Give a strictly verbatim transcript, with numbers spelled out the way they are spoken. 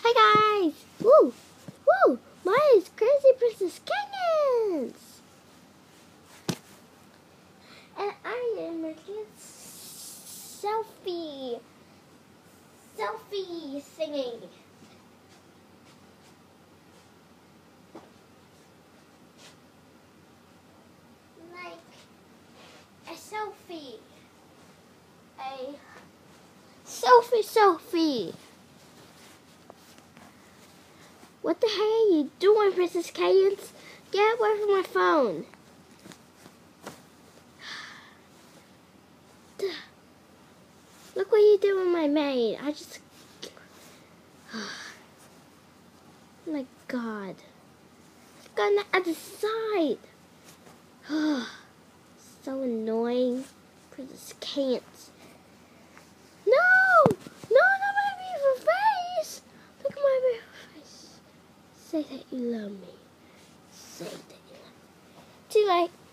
Hi guys! Woo! Woo! Mine is Crazy Princess Canyons! And I am making selfie! Selfie singing! Like a selfie! A selfie selfie! What the heck are you doing, Princess Canyons? Get away from my phone. Look what you did with my maid. I just... Oh my God. It's gone the other side. So annoying. Princess Canyons. No! No, not my beautiful face! Look at my beautiful face. Say that you love me. Say that you love me. Too late.